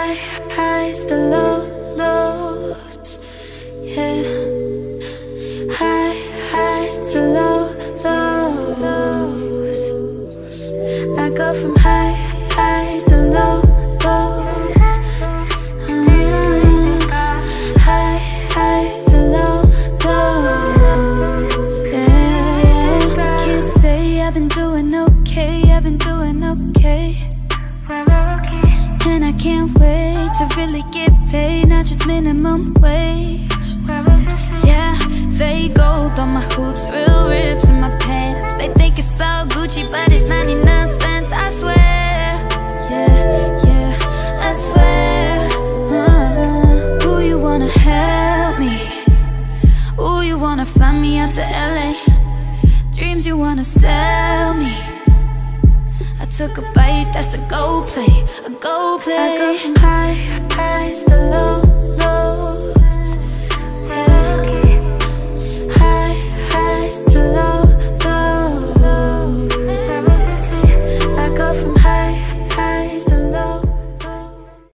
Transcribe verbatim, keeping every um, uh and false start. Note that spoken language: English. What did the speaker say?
high highs to low lows, yeah. High highs to low lows. I go from high highs to low lows, mm. High highs to low lows, yeah. Can't say I've been doing okay, I've been doing okay. And I can't wait to really get paid, not just minimum wage. Yeah, fake gold on my hoops, real rips in my pants. They think it's all Gucci, but it's ninety-nine cents, I swear. Yeah, yeah, I swear. uh, Ooh, you wanna help me? Ooh, you wanna fly me out to L A? Dreams you wanna sell me? I took a bite, that's a go play, a go play. I go from high highs to low